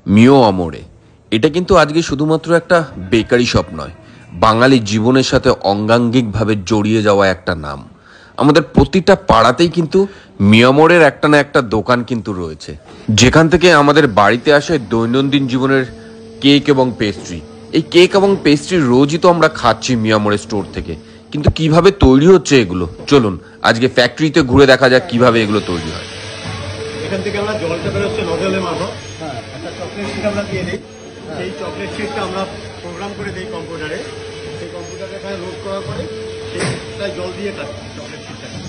মিও আমোরে এটা কিন্তু আজকে শুধুমাত্র একটা বেকারি শপ নয়, বাঙালি জীবনের সাথে অঙ্গাঙ্গিকভাবে জড়িয়ে যাওয়া একটা নাম। আমাদের প্রতিটা পাড়াতেই কিন্তু মিয়ামোরের একটা না একটা দোকান কিন্তু রয়েছে, যেখান থেকে আমাদের বাড়িতে আসে দৈনন্দিন জীবনের কেক এবং পেস্ট্রি। এই কেক এবং পেস্ট্রি রোজই তো আমরা খাচ্ছি মিয়ামোরের স্টোর থেকে, কিন্তু কিভাবে তৈরি হচ্ছে এগুলো, চলুন আজকে ফ্যাক্টরিতে ঘুরে দেখা যাক কিভাবে এগুলো তৈরি হয়। এখান থেকে আমরা জলটা বেরোচ্ছে নজলের মারফত একটা চকলেট শিট আমরা দিয়ে দিই। সেই চকলেট শিটটা আমরা প্রোগ্রাম করে দিই কম্পিউটারে। সেই কম্পিউটারে এখানে লোড করার পরে সেইটাই জল দিয়ে কাটছি চকলেট শিটটাকে।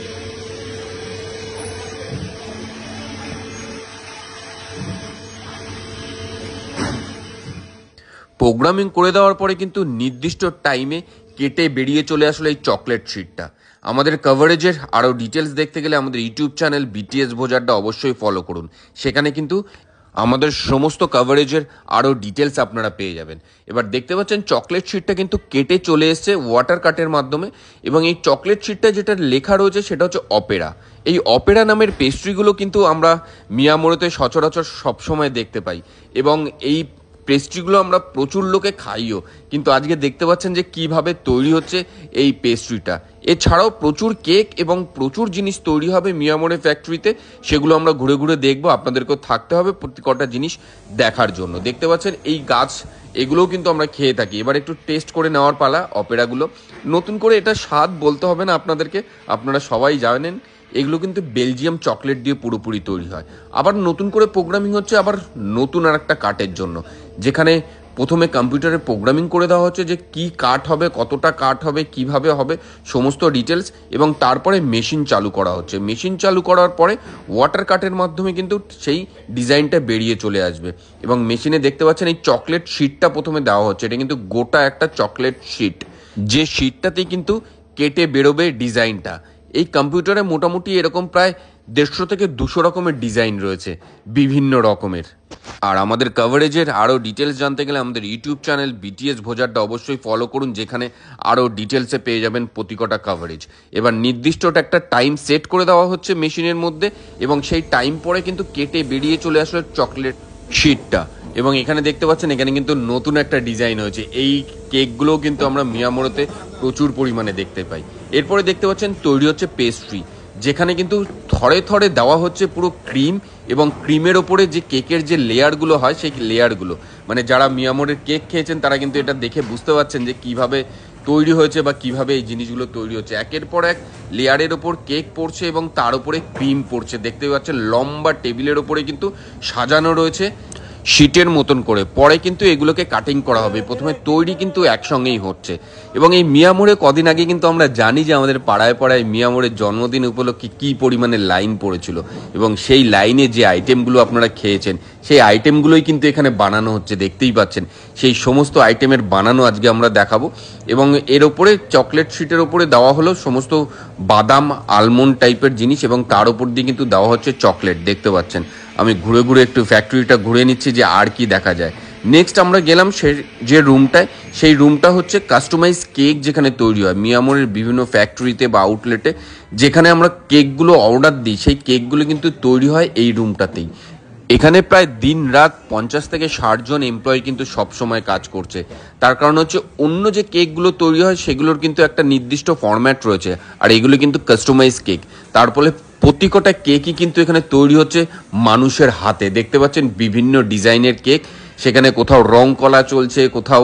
প্রোগ্রামিং করে দেওয়ার পরে কিন্তু নির্দিষ্ট টাইমে কেটে বেরিয়ে চলে আসলো এই চকলেট শিটটা। আমাদের কভারেজের আরও ডিটেলস দেখতে গেলে আমাদের ইউটিউব চ্যানেল বিটিএস ভোজারটা অবশ্যই ফলো করুন, সেখানে কিন্তু আমাদের সমস্ত কভারেজের আরও ডিটেলস আপনারা পেয়ে যাবেন। এবার দেখতে পাচ্ছেন চকলেট শিটটা কিন্তু কেটে চলে এসছে ওয়াটার কাটের মাধ্যমে, এবং এই চকলেট শিটটা যেটা লেখা রয়েছে সেটা হচ্ছে অপেরা। এই অপেরা নামের পেস্ট্রিগুলো কিন্তু আমরা মিয়ামোড়েতে সচরাচর সবসময় দেখতে পাই, এবং এই পেস্ট্রিগুলো আমরা প্রচুর লোকে খাইও, কিন্তু আজকে দেখতে পাচ্ছেন যে কিভাবে তৈরি হচ্ছে এই পেস্ট্রিটা। এছাড়াও প্রচুর কেক এবং প্রচুর জিনিস তৈরি হবে মিয়ামোড়ে ফ্যাক্টরিতে, সেগুলো আমরা ঘুরে ঘুরে দেখবো। আপনাদেরকেও থাকতে হবে প্রত্যেকটা জিনিস দেখার জন্য। দেখতে পাচ্ছেন এই গাছ, এগুলোও কিন্তু আমরা খেয়ে থাকি। এবার একটু টেস্ট করে নেওয়ার পালা অপেরাগুলো। নতুন করে এটা স্বাদ বলতে হবে না আপনাদেরকে, আপনারা সবাই জানেন এগুলো কিন্তু বেলজিয়াম চকলেট দিয়ে পুরোপুরি তৈরি হয়। আবার নতুন করে প্রোগ্রামিং হচ্ছে আবার নতুন আর একটা কাঠের জন্য, যেখানে প্রথমে কম্পিউটারে প্রোগ্রামিং করে দেওয়া হচ্ছে যে কি কাঠ হবে, কতটা কাঠ হবে, কিভাবে হবে, সমস্ত ডিটেলস, এবং তারপরে মেশিন চালু করা হচ্ছে। মেশিন চালু করার পরে ওয়াটার কাটের মাধ্যমে কিন্তু সেই ডিজাইনটা বেরিয়ে চলে আসবে। এবং মেশিনে দেখতে পাচ্ছেন এই চকলেট শিটটা প্রথমে দেওয়া হচ্ছে। এটা কিন্তু গোটা একটা চকলেট শিট, যে শিটটাতেই কিন্তু কেটে বেরোবে ডিজাইনটা। এই কম্পিউটারে মোটামুটি এরকম প্রায় 150 থেকে 200 রকমের ডিজাইন রয়েছে, বিভিন্ন রকমের। আর আমাদের কভারেজের আরও ডিটেলস জানতে গেলে আমাদের ইউটিউব চ্যানেল বিটিএস ভোজারটা অবশ্যই ফলো করুন, যেখানে আরও ডিটেলসে পেয়ে যাবেন প্রতিকটা কভারেজ। এবার নির্দিষ্ট একটা টাইম সেট করে দেওয়া হচ্ছে মেশিনের মধ্যে, এবং সেই টাইম পরে কিন্তু কেটে বেরিয়ে চলে আসলো চকলেট শিটটা। এবং এখানে দেখতে পাচ্ছেন এখানে কিন্তু নতুন একটা ডিজাইন হয়েছে। এই কেকগুলোও কিন্তু আমরা মিয়ামোড়েতে প্রচুর পরিমাণে দেখতে পাই। এরপরে দেখতে পাচ্ছেন তৈরি হচ্ছে পেস্ট্রি, যেখানে কিন্তু থরে থরে দেওয়া হচ্ছে পুরো ক্রিম, এবং ক্রিমের ওপরে যে কেকের যে লেয়ারগুলো হয় সেই লেয়ারগুলো, মানে যারা মিয়ামোড়ের কেক খেয়েছেন তারা কিন্তু এটা দেখে বুঝতে পারছেন যে কিভাবে তৈরি হয়েছে বা কিভাবে এই জিনিসগুলো তৈরি হচ্ছে। একের পর এক লেয়ারের ওপর কেক পড়ছে এবং তার উপরে ক্রিম পড়ছে। দেখতে পাচ্ছেন লম্বা টেবিলের ওপরে কিন্তু সাজানো রয়েছে শিটের মতন করে। পরে কিন্তু এগুলোকে কাটিং করা হবে, প্রথমে তৈরি কিন্তু একসঙ্গেই হচ্ছে। এবং এই মিয়ামোড়ে কদিন আগে কিন্তু আমরা জানি যে আমাদের পাড়ায় পাড়ায় মিয়ামোড়ের জন্মদিন উপলক্ষে কী পরিমাণে লাইন পড়েছিল, এবং সেই লাইনে যে আইটেমগুলো আপনারা খেয়েছেন সেই আইটেমগুলোই কিন্তু এখানে বানানো হচ্ছে। দেখতেই পাচ্ছেন সেই সমস্ত আইটেমের বানানো আজকে আমরা দেখাবো। এবং এর ওপরে চকলেট শিটের ওপরে দেওয়া হলো সমস্ত বাদাম আলমন্ড টাইপের জিনিস, এবং তার ওপর দিয়ে কিন্তু দেওয়া হচ্ছে চকলেট। দেখতে পাচ্ছেন আমি ঘুরে ঘুরে একটু ফ্যাক্টরিটা ঘুরে নিচ্ছি যে আর কি দেখা যায়। নেক্সট আমরা গেলাম যে রুমটায়, সেই রুমটা হচ্ছে কাস্টমাইজ কেক যেখানে তৈরি হয় মিয়ামোরের বিভিন্ন ফ্যাক্টরিতে বা আউটলেটে। যেখানে আমরা কেকগুলো অর্ডার দিই সেই কেকগুলো কিন্তু তৈরি হয় এই রুমটাতেই। এখানে প্রায় দিন রাত 50 থেকে 60 জন এমপ্লয়ি কিন্তু সবসময় কাজ করছে। তার কারণ হচ্ছে অন্য যে কেকগুলো তৈরি হয় সেগুলোর কিন্তু একটা নির্দিষ্ট ফরম্যাট রয়েছে, আর এগুলো কিন্তু কাস্টমাইজ কেক। তার ফলে প্রতিকটা কেকই কিন্তু এখানে তৈরি হচ্ছে মানুষের হাতে। দেখতে পাচ্ছেন বিভিন্ন ডিজাইনের কেক, সেখানে কোথাও রং কলা চলছে, কোথাও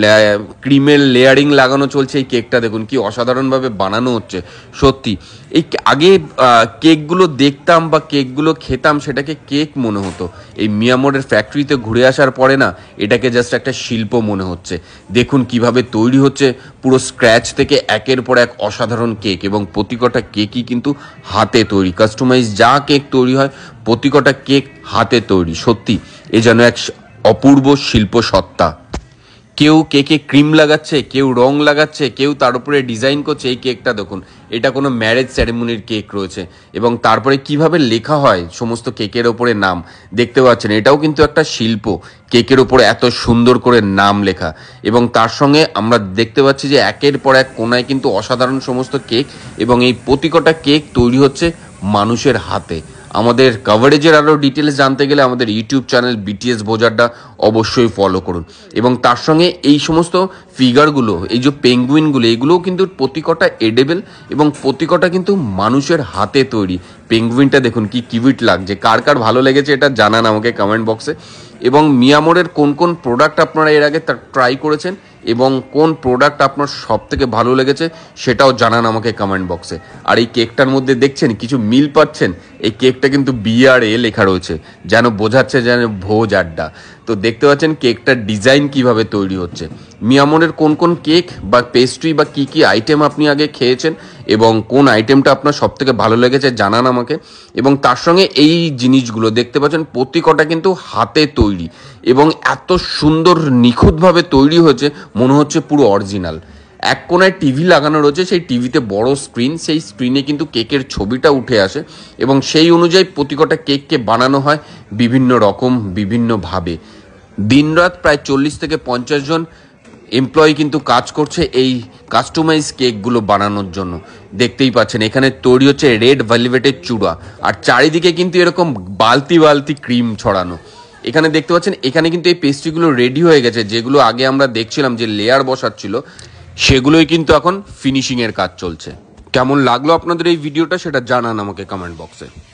ক্রিমের লেয়ারিং লাগানো চলছে। এই কেকটা দেখুন কি অসাধারণভাবে বানানো হচ্ছে। সত্যি এই আগে কেকগুলো দেখতাম বা কেকগুলো খেতাম সেটাকে কেক মনে হতো, এই মিয়ামোরের ফ্যাক্টরিতে ঘুরে আসার পরে না এটাকে জাস্ট একটা শিল্প মনে হচ্ছে। দেখুন কিভাবে তৈরি হচ্ছে পুরো স্ক্র্যাচ থেকে একের পর এক অসাধারণ কেক, এবং প্রতিকটা কেকই কিন্তু হাতে তৈরি। কাস্টমাইজ যা কেক তৈরি হয় প্রতিকটা কেক হাতে তৈরি। সত্যি এ যেন এক অপূর্ব শিল্প সত্তা। কেউ কেকে ক্রিম লাগাচ্ছে, কেউ রং লাগাচ্ছে, কেউ তার উপরে ডিজাইন করছে। এই কেকটা দেখুন, এটা কোনো ম্যারেজ সেরেমনির কেক রয়েছে, এবং তারপরে কিভাবে লেখা হয় সমস্ত কেকের ওপরে নাম দেখতে পাচ্ছেন। এটাও কিন্তু একটা শিল্প, কেকের ওপরে এত সুন্দর করে নাম লেখা। এবং তার সঙ্গে আমরা দেখতে পাচ্ছি যে একের পর এক কোনায় কিন্তু অসাধারণ সমস্ত কেক, এবং এই প্রতিকটা কেক তৈরি হচ্ছে মানুষের হাতে। আমাদের কভারেজের আরও ডিটেলস জানতে গেলে আমাদের ইউটিউব চ্যানেল বিটিএস বোজারটা অবশ্যই ফলো করুন। এবং তার সঙ্গে এই সমস্ত ফিগারগুলো, এই যে পেঙ্গুইনগুলো, এগুলোও কিন্তু প্রতিকটা এডেবল এবং প্রতিকটা কিন্তু মানুষের হাতে তৈরি। পেঙ্গুইনটা দেখুন কি কিউট লাগছে, কার কার ভালো লেগেছে এটা জানান আমাকে কমেন্ট বক্সে। এবং মিয়ামোরের কোন কোন প্রোডাক্ট আপনারা এর আগে ট্রাই করেছেন এবং কোন প্রোডাক্ট আপনার সব থেকে ভালো লেগেছে সেটাও জানান আমাকে কমেন্ট বক্সে। আর এই কেকটার মধ্যে দেখছেন কিছু মিল পাচ্ছেন, এই কেকটা কিন্তু BRA লেখা রয়েছে, যেন বোঝাচ্ছে যেন ভোজ আড্ডা। তো দেখতে পাচ্ছেন কেকটার ডিজাইন কিভাবে তৈরি হচ্ছে। মিয়ামোরের কোন কোন কেক বা পেস্ট্রি বা কি কি আইটেম আপনি আগে খেয়েছেন এবং কোন আইটেমটা আপনার সব থেকে ভালো লেগেছে জানান আমাকে। এবং তার সঙ্গে এই জিনিসগুলো দেখতে পাচ্ছেন প্রতিকটা কিন্তু হাতে তৈরি এবং এত সুন্দর নিখুঁতভাবে তৈরি হয়েছে, মনে হচ্ছে পুরো অরিজিনাল। এক কোনায় টিভি লাগানো রয়েছে, সেই টিভিতে বড় স্ক্রিন, সেই স্ক্রিনে কিন্তু কেকের ছবিটা উঠে আসে এবং সেই অনুযায়ী প্রতিকটা কেককে বানানো হয় বিভিন্ন রকম বিভিন্নভাবে। দিনরাত প্রায় 40 থেকে 50 জন এমপ্লয়ি কিন্তু কাজ করছে এই কাস্টমাইজ কেকগুলো বানানোর জন্য। দেখতেই পাচ্ছেন এখানে তৈরি হচ্ছে রেড ভেলভেটের চূড়া, আর চারিদিকে কিন্তু এরকম বালতি বালতি ক্রিম ছড়ানো। এখানে দেখতে পাচ্ছেন এখানে কিন্তু এই পেস্ট্রিগুলো রেডি হয়ে গেছে, যেগুলো আগে আমরা দেখছিলাম যে লেয়ার বসাচ্ছিল, সেগুলোই কিন্তু এখন ফিনিশিংয়ের কাজ চলছে। কেমন লাগলো আপনাদের এই ভিডিওটা সেটা জানান আমাকে কমেন্ট বক্সে।